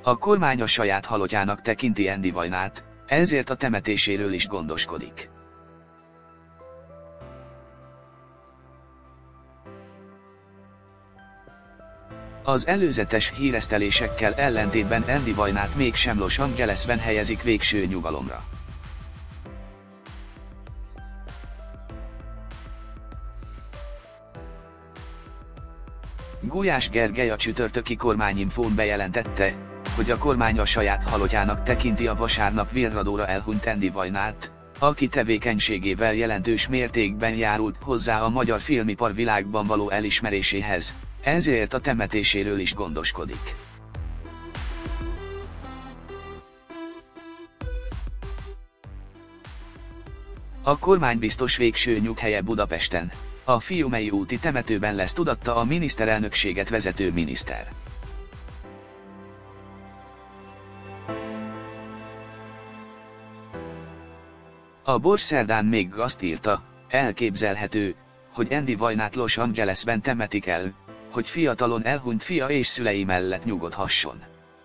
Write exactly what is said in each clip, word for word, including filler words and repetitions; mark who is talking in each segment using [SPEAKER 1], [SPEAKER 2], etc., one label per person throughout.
[SPEAKER 1] A kormány a saját halottjának tekinti Andy Vajnát, ezért a temetéséről is gondoskodik. Az előzetes híresztelésekkel ellentétben Andy Vajnát mégsem Los Angelesben helyezik végső nyugalomra. Gulyás Gergely a csütörtöki kormányinfón bejelentette, hogy a kormány a saját halottjának tekinti a vasárnap vérradóra elhunyt Andy Vajnát, aki tevékenységével jelentős mértékben járult hozzá a magyar filmipar világban való elismeréséhez, ezért a temetéséről is gondoskodik. A kormánybiztos végső nyughelye Budapesten, a Fiumei úti temetőben lesz, tudatta a miniszterelnökséget vezető miniszter. A Bors-szerdán még azt írta, elképzelhető, hogy Andy Vajnát Los Angelesben temetik el, hogy fiatalon elhunyt fia és szülei mellett nyugodhasson.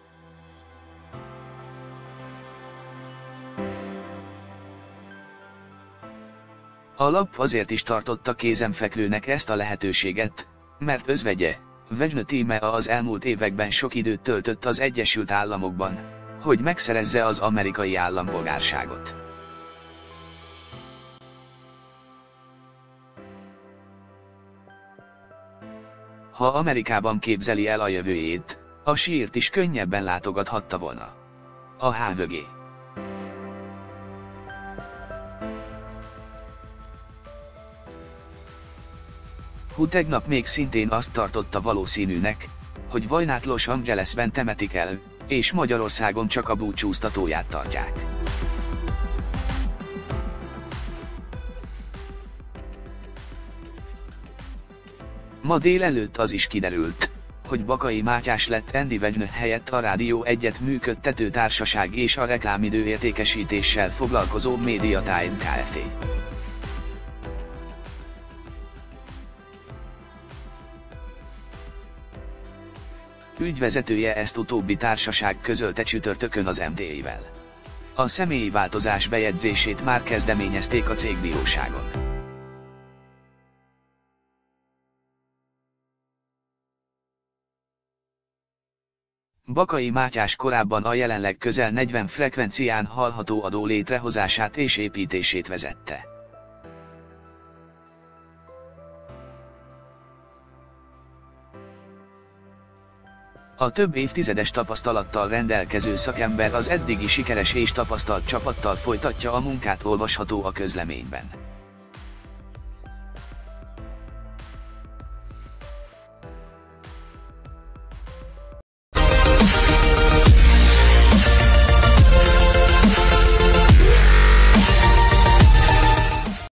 [SPEAKER 1] A lap azért is tartotta kézenfekvőnek ezt a lehetőséget, mert özvegye, Vajna Tímea az elmúlt években sok időt töltött az Egyesült Államokban, hogy megszerezze az amerikai állampolgárságot. Ha Amerikában képzeli el a jövőjét, a sírt is könnyebben látogathatta volna. A há vé gé. Hú tegnap még szintén azt tartotta valószínűnek, hogy Vajnát Los Angelesben temetik el, és Magyarországon csak a búcsúztatóját tartják. Ma délelőtt az is kiderült, hogy Bakai Mátyás lett Andy Vajna helyett a Rádió egyet működtető társaság és a reklámidő értékesítéssel foglalkozó Mediatime Kft. Ügyvezetője ezt utóbbi társaság közölte csütörtökön az em té i-vel. A személyi változás bejegyzését már kezdeményezték a cégbíróságon. Bakai Mátyás korábban a jelenleg közel negyven frekvencián hallható adó létrehozását és építését vezette. A több évtizedes tapasztalattal rendelkező szakember az eddigi sikeres és tapasztalt csapattal folytatja a munkát, olvasható a közleményben.